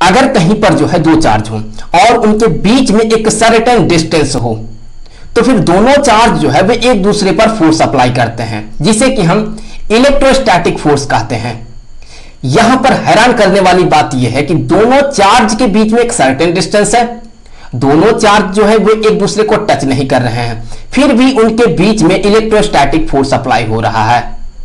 अगर कहीं पर जो है दो चार्ज हो और उनके बीच में एक सर्टेन डिस्टेंस हो, तो फिर दोनों चार्ज जो है वे एक दूसरे पर फोर्स अप्लाई करते हैं, जिसे कि हम इलेक्ट्रोस्टैटिक फोर्स कहते हैं। यहां पर हैरान करने वाली बात यह है कि दोनों चार्ज के बीच में एक सर्टेन डिस्टेंस है, दोनों चार्ज जो है वे एक दूसरे को टच नहीं कर रहे हैं, फिर भी उनके बीच में इलेक्ट्रोस्टैटिक फोर्स अप्लाई हो रहा है।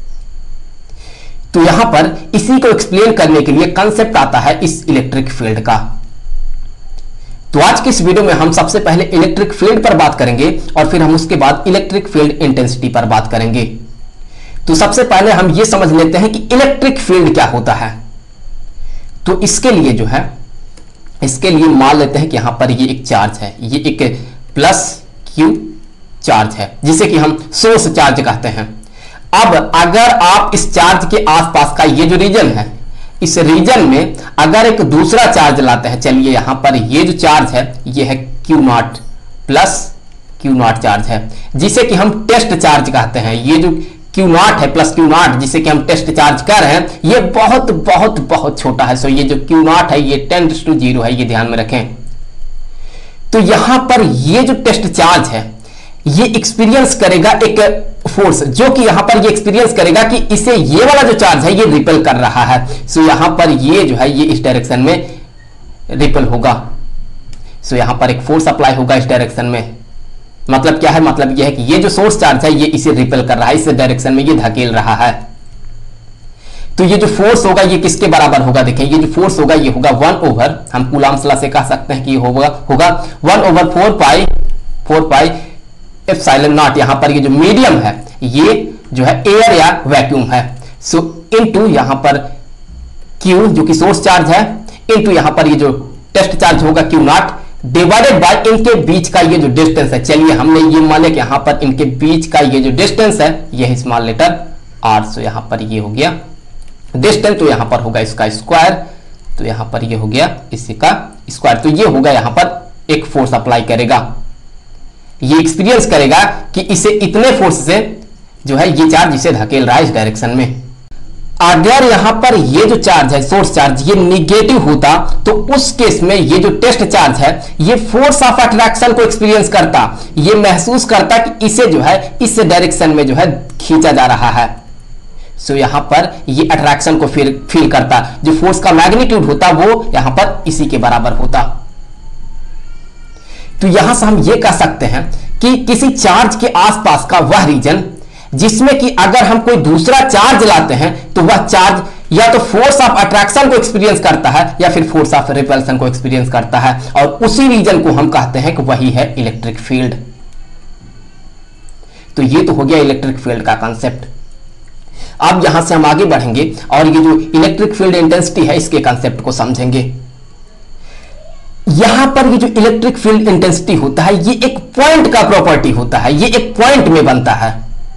तो यहां पर इसी को एक्सप्लेन करने के लिए कंसेप्ट आता है इस इलेक्ट्रिक फील्ड का। तो आज की इस वीडियो में हम सबसे पहले इलेक्ट्रिक फील्ड पर बात करेंगे और फिर हम उसके बाद इलेक्ट्रिक फील्ड इंटेंसिटी पर बात करेंगे। तो सबसे पहले हम यह समझ लेते हैं कि इलेक्ट्रिक फील्ड क्या होता है। तो इसके लिए जो है, इसके लिए मान लेते हैं कि यहां पर ये एक चार्ज है, ये एक प्लस क्यू चार्ज है, जिसे कि हम सोर्स चार्ज कहते हैं। अब अगर आप इस चार्ज के आसपास का ये जो रीजन है, इस रीजन में अगर एक दूसरा चार्ज लाते हैं, चलिए यहां पर ये जो चार्ज है ये है Q0 प्लस Q0 चार्ज है, जिसे कि हम टेस्ट चार्ज कहते हैं। ये जो Q0 है प्लस Q0 जिसे कि हम टेस्ट चार्ज कर रहे हैं, ये बहुत बहुत बहुत छोटा है। सो ये जो Q0 है ये 10⁻�0 है, ये ध्यान में रखें। तो यहां पर ये जो टेस्ट चार्ज है ये एक्सपीरियंस करेगा एक फोर्स, जो कि यहां पर ये एक्सपीरियंस करेगा कि इसे ये वाला जो चार्ज है ये रिपेल कर रहा है। सो यहां पर ये जो है ये इस डायरेक्शन में रिपेल होगा। सो यहां पर एक फोर्स अप्लाई होगा इस डायरेक्शन में। मतलब क्या है, मतलब यह है कि ये जो सोर्स चार्ज है ये इसे रिपेल कर रहा है, इस डायरेक्शन में ये धकेल रहा है। तो ये जो फोर्स होगा ये किसके बराबर होगा, देखें ये जो फोर्स होगा ये होगा 1 ओवर, हम कूलम्ब्स लॉ से कह सकते हैं कि होगा 1/4 पाई एप्सिलॉन नॉट। यहां पर ये जो मीडियम है ये जो है एयर या वैक्यूम है। सो इनटू यहां पर Q जो कि सोर्स चार्ज है, इनटू यहां पर ये जो टेस्ट चार्ज होगा Q0 डिवाइडेड बाय इनके बीच का ये जो डिस्टेंस है। चलिए हमने ये मान लिया कि यहां पर इनके बीच का ये जो डिस्टेंस है ये स्मॉल लेटर r। सो यहां पर ये हो गया डिस्टेंस, तो यहां पर होगा इसका स्क्वायर, तो यहां पर ये हो गया इसी का स्क्वायर। तो ये होगा यहां पर एक फोर्स अप्लाई करेगा, ये एक्सपीरियंस करेगा कि इसे इतने फोर्स से जो है ये चार्ज इसे धकेल रहा है इस डायरेक्शन में। अगर यहां पर ये जो चार्ज है सोर्स चार्ज ये निगेटिव होता, तो उस केस में ये जो टेस्ट चार्ज है ये फोर्स ऑफ अट्रैक्शन को एक्सपीरियंस करता, ये महसूस करता कि इसे जो है इस डायरेक्शन में जो है खींचा जा रहा है। सो यहां पर ये अट्रैक्शन को फील करता, जो फोर्स का मैग्नीट्यूड होता वो यहां पर इसी के बराबर होता। तो यहां से हम यह कह सकते हैं कि किसी चार्ज के आसपास का वह रीजन जिसमें कि अगर हम कोई दूसरा चार्ज लाते हैं तो वह चार्ज या तो फोर्स ऑफ अट्रैक्शन को एक्सपीरियंस करता है या फिर फोर्स ऑफ रिपल्सन को एक्सपीरियंस करता है, और उसी रीजन को हम कहते हैं कि वही है इलेक्ट्रिक फील्ड। तो ये तो हो गया इलेक्ट्रिक फील्ड का कंसेप्ट। अब यहां से हम आगे बढ़ेंगे और ये जो इलेक्ट्रिक फील्ड इंटेंसिटी है इसके कंसेप्ट को समझेंगे। यहां पर ये जो इलेक्ट्रिक फील्ड इंटेंसिटी होता है ये एक पॉइंट का प्रॉपर्टी होता है, ये एक पॉइंट में बनता है।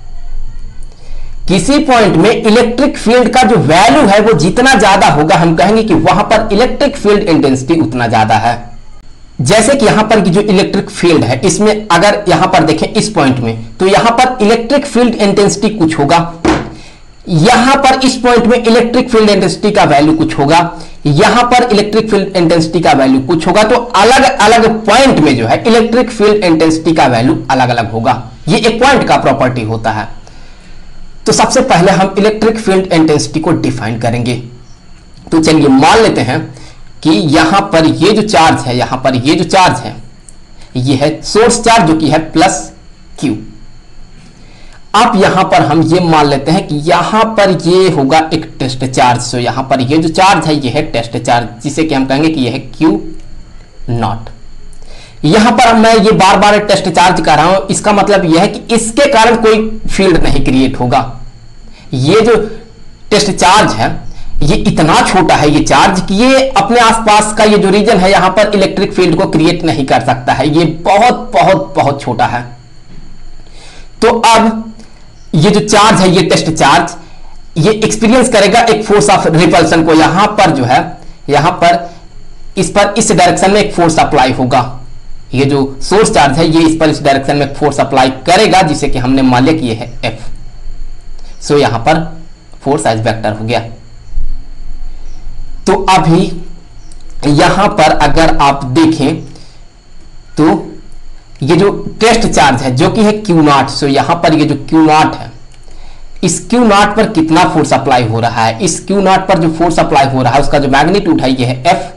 किसी पॉइंट में इलेक्ट्रिक फील्ड का जो वैल्यू है वो जितना ज्यादा होगा हम कहेंगे कि वहां पर इलेक्ट्रिक फील्ड इंटेंसिटी उतना ज्यादा है। जैसे कि यहां पर की जो इलेक्ट्रिक फील्ड है इसमें अगर यहां पर देखें इस पॉइंट में, तो यहां पर इलेक्ट्रिक फील्ड इंटेंसिटी कुछ होगा, यहां पर इस पॉइंट में इलेक्ट्रिक फील्ड इंटेंसिटी का वैल्यू कुछ होगा, यहां पर इलेक्ट्रिक फील्ड इंटेंसिटी का वैल्यू कुछ होगा। तो अलग अलग पॉइंट में जो है इलेक्ट्रिक फील्ड इंटेंसिटी का वैल्यू अलग अलग होगा, ये एक पॉइंट का प्रॉपर्टी होता है। तो सबसे पहले हम इलेक्ट्रिक फील्ड इंटेंसिटी को डिफाइन करेंगे। तो चलिए मान लेते हैं कि यहां पर ये जो चार्ज है, यहां पर ये जो चार्ज है ये है सोर्स चार्ज जो कि है प्लस Q। अब यहां पर हम ये मान लेते हैं कि यहां पर ये होगा एक टेस्ट चार्ज। सो यहां पर ये जो चार्ज है ये है टेस्ट चार्ज, जिसे कि हम कहेंगे कि ये है Q0। यहां पर मैं ये बार बार टेस्ट चार्ज कर रहा हूं, इसका मतलब यह है कि इसके कारण कोई फील्ड नहीं क्रिएट होगा। ये जो टेस्ट चार्ज है ये इतना छोटा है ये चार्ज कि ये अपने आसपास का ये जो रीजन है यहां पर इलेक्ट्रिक फील्ड को क्रिएट नहीं कर सकता है, ये बहुत बहुत बहुत छोटा है। तो अब ये जो चार्ज है ये टेस्ट चार्ज ये एक्सपीरियंस करेगा एक फोर्स ऑफ रिपल्सन को। यहां पर जो है यहां पर इस डायरेक्शन में एक फोर्स अप्लाई होगा, ये जो सोर्स चार्ज है ये इस डायरेक्शन में फोर्स अप्लाई करेगा, जिसे कि हमने मान लिया कि ये है F। सो यहां पर फोर्स एज वेक्टर हो गया। तो अभी यहां पर अगर आप देखें तो ये जो टेस्ट चार्ज है जो कि है Q0, सो यहां पर ये जो Q0 है, इस Q0 पर कितना फोर्स अप्लाई हो रहा है, इस Q0 पर जो फोर्स अप्लाई हो रहा है उसका जो मैग्नीट्यूड है ये है F।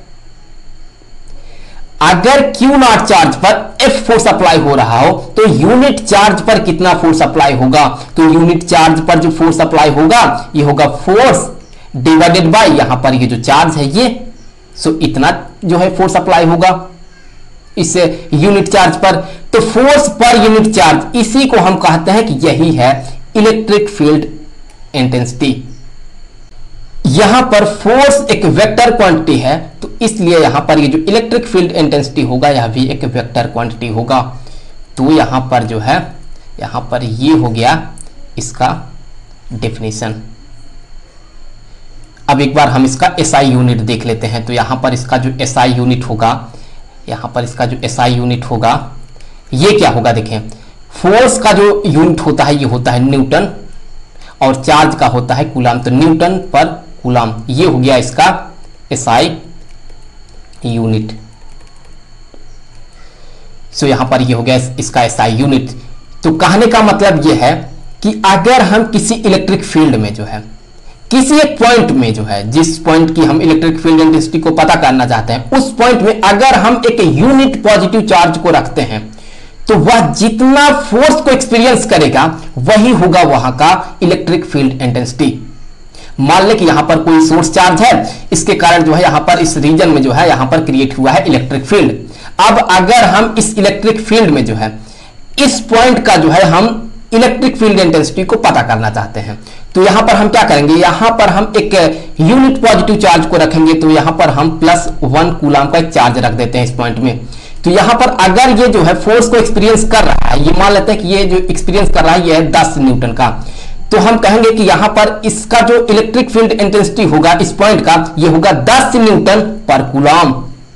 अगर Q0 चार्ज पर F फोर्स अप्लाई हो रहा हो तो यूनिट चार्ज पर कितना फोर्स अप्लाई होगा, तो यूनिट चार्ज पर जो फोर्स अप्लाई होगा ये होगा फोर्स डिवाइडेड बाय यहां पर ये जो चार्ज है ये, सो इतना जो है फोर्स अप्लाई होगा इस यूनिट चार्ज पर। तो फोर्स पर यूनिट चार्ज, इसी को हम कहते हैं कि यही है इलेक्ट्रिक फील्ड इंटेंसिटी। यहां पर फोर्स एक वेक्टर क्वांटिटी है तो इसलिए यहां पर ये जो इलेक्ट्रिक फील्ड इंटेंसिटी होगा यह भी एक वेक्टर क्वांटिटी होगा। तो यहां पर जो है, यहां पर ये हो गया इसका डेफिनेशन। अब एक बार हम इसका SI यूनिट देख लेते हैं। तो यहां पर इसका जो SI यूनिट होगा, यहां पर इसका जो SI यूनिट होगा ये क्या होगा, देखें फोर्स का जो यूनिट होता है ये होता है न्यूटन और चार्ज का होता है कूलाम, तो न्यूटन पर कूलाम, ये हो गया इसका SI यूनिट। सो यहां पर ये हो गया इसका SI यूनिट। तो कहने का मतलब ये है कि अगर हम किसी इलेक्ट्रिक फील्ड में जो है, किसी एक पॉइंट में जो है, जिस पॉइंट की हम इलेक्ट्रिक फील्ड इंटेंसिटी को पता करना चाहते हैं, उस पॉइंट में अगर हम एक यूनिट पॉजिटिव चार्ज को रखते हैं तो वह जितना फोर्स को एक्सपीरियंस करेगा वही होगा वहां का इलेक्ट्रिक फील्ड इंटेंसिटी। मान लें कि यहां पर कोई सोर्स चार्ज है, इसके कारण जो है यहां पर इस रीजन में जो है यहां पर क्रिएट हुआ है इलेक्ट्रिक फील्ड। अब अगर हम इस इलेक्ट्रिक फील्ड में जो है इस पॉइंट का जो है हम इलेक्ट्रिक फील्ड इंटेंसिटी को पता करना चाहते हैं, तो यहां पर हम क्या करेंगे, यहां पर हम एक यूनिट पॉजिटिव चार्ज को रखेंगे। तो यहां पर हम +1 कूलाम का एक चार्ज रख देते हैं इस पॉइंट में। तो यहां पर अगर ये जो है फोर्स को एक्सपीरियंस कर रहा है, ये मान लेते हैं कि ये जो एक्सपीरियंस कर रहा है ये है 10 न्यूटन का, तो हम कहेंगे कि यहां पर इसका जो इलेक्ट्रिक फील्ड इंटेंसिटी होगा इस पॉइंट का ये होगा 10 न्यूटन पर कूलाम।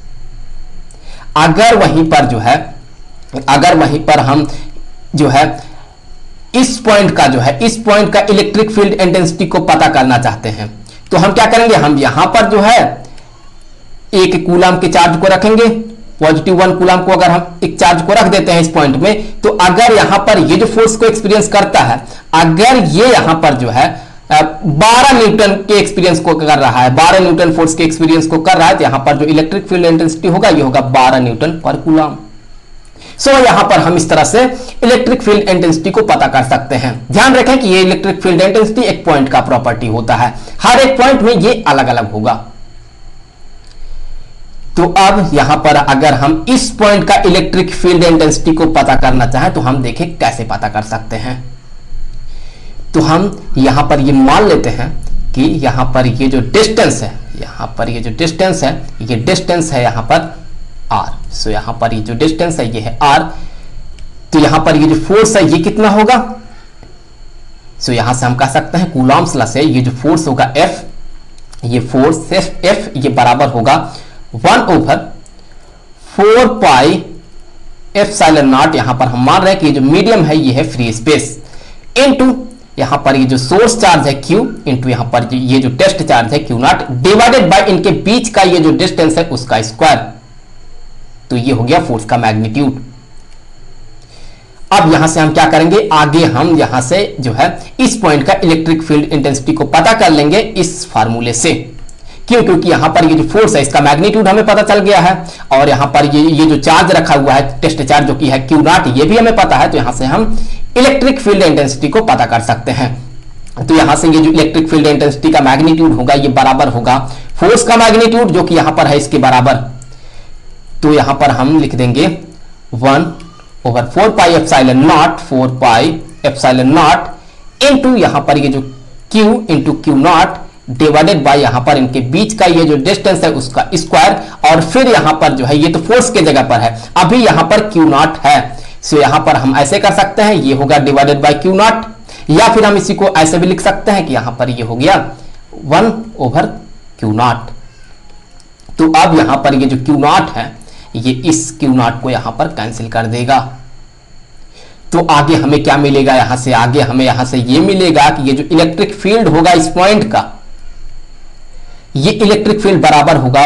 अगर वहीं पर जो है, अगर वहीं पर हम जो है इस पॉइंट का जो है, इस पॉइंट का इलेक्ट्रिक फील्ड इंटेंसिटी को पता करना चाहते हैं तो हम क्या करेंगे, हम यहां पर जो है 1 कूलाम के चार्ज को रखेंगे, +1 कूलाम को अगर हम एक चार्ज को रख देते हैं इस पॉइंट में, तो अगर यहां पर ये जो फोर्स को एक्सपीरियंस करता है, अगर ये यहां पर जो है 12 न्यूटन के एक्सपीरियंस को कर रहा है, 12 न्यूटन फोर्स के एक्सपीरियंस को कर रहा है, तो यहां पर जो इलेक्ट्रिक फील्ड इंटेंसिटी होगा ये होगा 12 न्यूटन पर कूलाम। सो यहां पर हम इस तरह से इलेक्ट्रिक फील्ड इंटेंसिटी को पता कर सकते हैं। ध्यान रखें कि ये इलेक्ट्रिक फील्ड इंटेंसिटी एक पॉइंट का प्रॉपर्टी होता है, हर एक पॉइंट में ये अलग अलग होगा। तो अब यहां पर अगर हम इस पॉइंट का इलेक्ट्रिक फील्ड इंटेंसिटी को पता करना चाहें तो हम देखें कैसे पता कर सकते हैं। तो हम यहां पर ये मान लेते हैं कि यहां पर ये जो डिस्टेंस है, यहां पर ये जो डिस्टेंस है, ये डिस्टेंस है यहां पर r। सो यहां पर ये जो डिस्टेंस है ये है r। तो यहां पर ये जो फोर्स है ये कितना होगा, सो यहां से हम कह सकते हैं कूलॉम्स लॉ से ये जो फोर्स होगा F, ये फोर्स F ये बराबर होगा 1/4 पाई ε0। यहां पर हम मान रहे हैं कि ये जो मीडियम है ये है फ्री स्पेस, इनटू यहां पर ये जो सोर्स चार्ज है Q, इनटू यहां पर ये जो टेस्ट चार्ज है Q0, डिवाइडेड बाय इनके बीच का ये जो डिस्टेंस है उसका स्क्वायर। तो ये हो गया फोर्स का मैग्नीट्यूड। अब यहां से हम क्या करेंगे, आगे हम यहां से जो है इस पॉइंट का इलेक्ट्रिक फील्ड इंटेंसिटी को पता कर लेंगे इस फार्मूले से। क्यों, क्योंकि यहां पर ये जो फोर्स है इसका मैग्नीट्यूड हमें पता चल गया है और यहां पर ये जो चार्ज रखा हुआ है टेस्ट चार्ज जो कि है Q0 ये भी हमें पता है। तो यहां से हम इलेक्ट्रिक फील्ड इंटेंसिटी को पता कर सकते हैं। तो यहां से ये जो इलेक्ट्रिक फील्ड इंटेंसिटी का मैग्नीट्यूड होगा ये बराबर होगा फोर्स का मैग्नीट्यूड जो कि यहां पर है इसके बराबर। तो यहां पर हम लिख देंगे 1/4 पाई ε0, 4 पाई ε0 इनटू यहां पर ये जो Q into Q0 divided by यहां पर इनके बीच का ये जो डिस्टेंस है उसका स्क्वायर। और फिर यहां पर जो है ये तो फोर्स के जगह पर है, अभी यहां पर Q0 है। सो यहां पर हम ऐसे कर सकते हैं, ये होगा डिवाइडेड बाय Q0, या फिर हम इसी को ऐसे भी लिख सकते हैं कि यहां पर ये हो गया 1/Q0। तो अब यहां पर ये जो Q0 है ये इस Q0 को यहां पर कैंसिल कर देगा। तो आगे हमें क्या मिलेगा, यहां से आगे हमें यहां से ये मिलेगा कि ये जो इलेक्ट्रिक फील्ड होगा इस पॉइंट का, ये इलेक्ट्रिक फील्ड बराबर होगा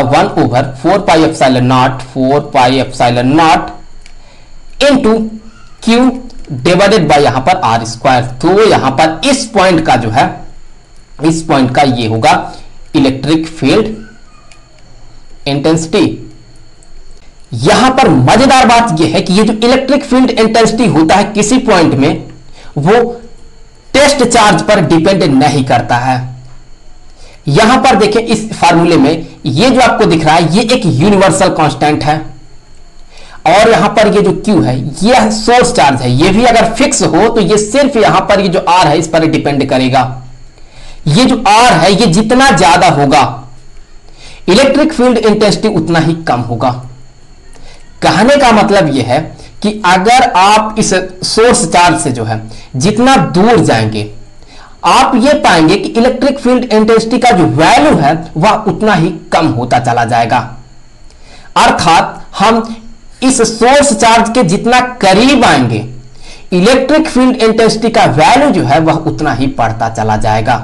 1/4πε0 इनटू Q डिवाइडेड बाय यहां पर R स्क्वायर। तो यहां पर इस पॉइंट का जो है, इस पॉइंट का ये होगा इलेक्ट्रिक फील्ड इंटेंसिटी। यहां पर मजेदार बात यह है कि ये जो इलेक्ट्रिक फील्ड इंटेंसिटी होता है किसी पॉइंट में, वो टेस्ट चार्ज पर डिपेंड नहीं करता है। यहां पर देखें इस फार्मूले में ये जो आपको दिख रहा है ये एक यूनिवर्सल कांस्टेंट है, और यहां पर ये जो Q है ये सोर्स चार्ज है। ये भी अगर फिक्स हो तो ये सिर्फ यहां पर ये जो R है इस पर डिपेंड करेगा। ये जो R है ये जितना ज्यादा होगा इलेक्ट्रिक फील्ड इंटेंसिटी उतना ही कम होगा। कहने का मतलब यह है कि अगर आप इस सोर्स चार्ज से जो है जितना दूर जाएंगे, आप ये पाएंगे कि इलेक्ट्रिक फील्ड इंटेंसिटी का जो वैल्यू है वह उतना ही कम होता चला जाएगा। अर्थात हम इस सोर्स चार्ज के जितना करीब आएंगे, इलेक्ट्रिक फील्ड इंटेंसिटी का वैल्यू जो है वह उतना ही बढ़ता चला जाएगा।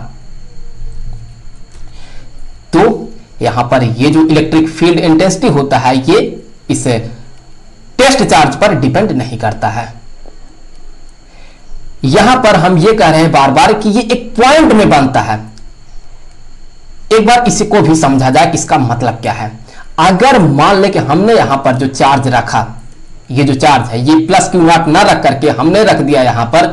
तो यहां पर ये जो इलेक्ट्रिक फील्ड इंटेंसिटी होता है ये इस टेस्ट चार्ज पर डिपेंड नहीं करता है। यहां पर हम ये कह रहे हैं बार बार कि ये एक पॉइंट में बनता है। एक बार इसी को भी समझा जाए कि इसका मतलब क्या है। अगर मान ले कि हमने यहां पर जो चार्ज रखा, ये जो चार्ज है ये प्लस Q नॉट ना रख करके हमने रख दिया यहां पर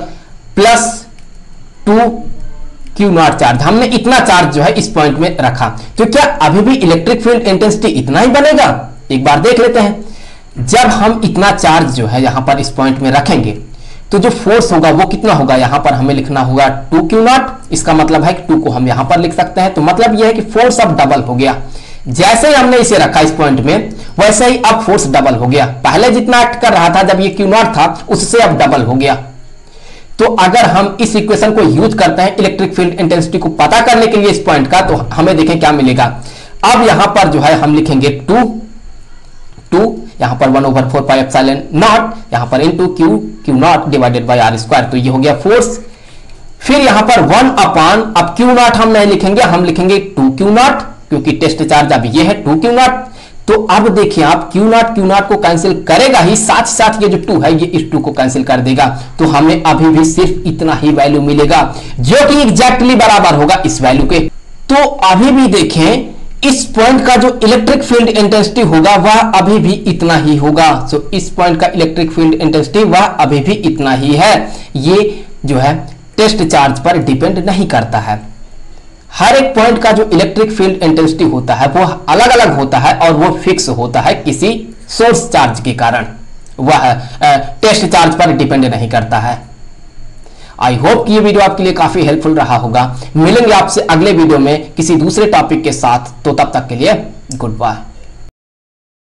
+2 Q नॉट चार्ज, हमने इतना चार्ज जो है इस पॉइंट में रखा, तो क्या अभी भी इलेक्ट्रिक फील्ड इंटेंसिटी इतना ही बनेगा? एक बार देख लेते हैं। जब हम इतना चार्ज जो है यहां पर इस पॉइंट में रखेंगे तो जो फोर्स होगा वो कितना होगा, यहां पर हमें लिखना होगा 2 Q नॉट। इसका मतलब है कि 2 को हम यहां पर लिख सकते हैं। तो मतलब यह है कि फोर्स अब डबल हो गया। जैसे ही हमने इसे रखा इस पॉइंट में, वैसे ही अब फोर्स डबल हो गया। पहले जितना एक्ट कर रहा था जब ये Q नॉट था उससे अब डबल हो गया। तो अगर हम इस इक्वेशन को यूज करते हैं इलेक्ट्रिक फील्ड इंटेंसिटी को पता करने के लिए इस पॉइंट का, तो हमें देखें क्या मिलेगा। अब यहां पर जो है हम लिखेंगे 2 यहां पर 1/4πε0 यहां पर into Q naught divided by R square. तो ये हो गया फोर्स। फिर यहां पर 1 अपान, अब Q नॉट हम नहीं लिखेंगे, हम लिखेंगे 2 Q नॉट, क्योंकि टेस्ट चार्ज अब ये है 2 Q नॉट। तो अब देखिए आप Q नॉट को कैंसिल करेगा ही, साथ साथ ये जो 2 है ये इस 2 को कैंसिल कर देगा। तो हमें अभी भी सिर्फ इतना ही वैल्यू मिलेगा जो कि एग्जैक्टली बराबर होगा इस वैल्यू के। तो अभी भी देखें इस पॉइंट का जो इलेक्ट्रिक फील्ड इंटेंसिटी होगा वह अभी भी इतना ही होगा। सो इस पॉइंट का इलेक्ट्रिक फील्ड इंटेंसिटी वह अभी भी इतना ही है। ये जो है टेस्ट चार्ज पर डिपेंड नहीं करता है। हर एक पॉइंट का जो इलेक्ट्रिक फील्ड इंटेंसिटी होता है वो अलग अलग होता है और वो फिक्स होता है किसी सोर्स चार्ज के कारण, वह टेस्ट चार्ज पर डिपेंड नहीं करता है। आई होप कि ये वीडियो आपके लिए काफी हेल्पफुल रहा होगा। मिलेंगे आपसे अगले वीडियो में किसी दूसरे टॉपिक के साथ, तो तब तक के लिए गुड बाय।